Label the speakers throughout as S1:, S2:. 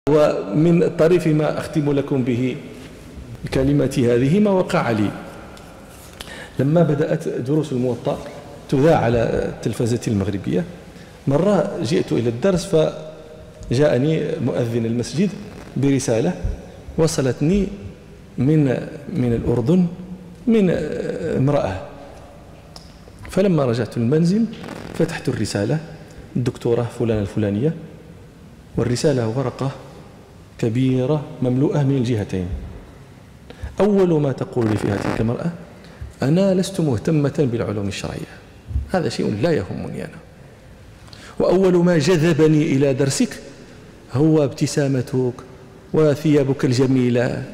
S1: ومن طريف ما أختم لكم به كلمتي هذه ما وقع لي لما بدأت دروس الموطأ تذاع على التلفزة المغربية. مرة جئت إلى الدرس فجاءني مؤذن المسجد برسالة وصلتني من الأردن من امرأة. فلما رجعت المنزل فتحت الرسالة، الدكتورة فلانة الفلانية، والرسالة ورقة كبيرة مملوءة من الجهتين. أول ما تقول لي فيها تلك المرأة: أنا لست مهتمة بالعلوم الشرعية، هذا شيء لا يهمني أنا، وأول ما جذبني إلى درسك هو ابتسامتك وثيابك الجميلة.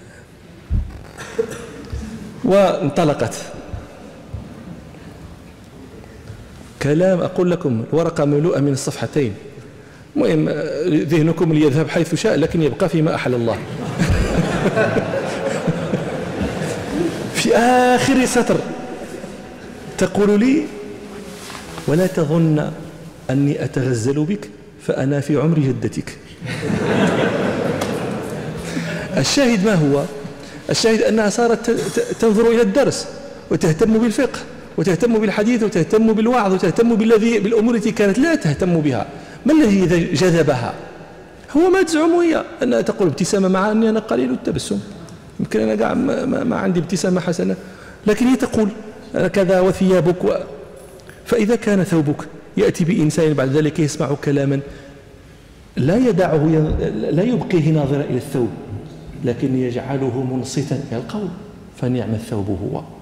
S1: وانطلقت كلام، أقول لكم الورقة مملوءة من الصفحتين. المهم ذهنكم ليذهب حيث شاء لكن يبقى فيما أحل الله. في آخر سطر تقول لي: ولا تظن أني أتغزل بك فأنا في عمر جدتك. الشاهد ما هو؟ الشاهد أنها صارت تنظر إلى الدرس وتهتم بالفقه وتهتم بالحديث وتهتم بالوعظ وتهتم بالأمور التي كانت لا تهتم بها. ما الذي جذبها؟ هو ما تزعم هي أنها تقول ابتسامة، مع أني أنا قليل التبسم، يمكن أنا قاعد ما عندي ابتسامة حسنة، لكن هي تقول كذا وثيابك فإذا كان ثوبك يأتي بإنسان بعد ذلك يسمع كلاما لا يدعه، لا يبقيه ناظرا إلى الثوب، لكن يجعله منصتا إلى القول، فنعم الثوب هو.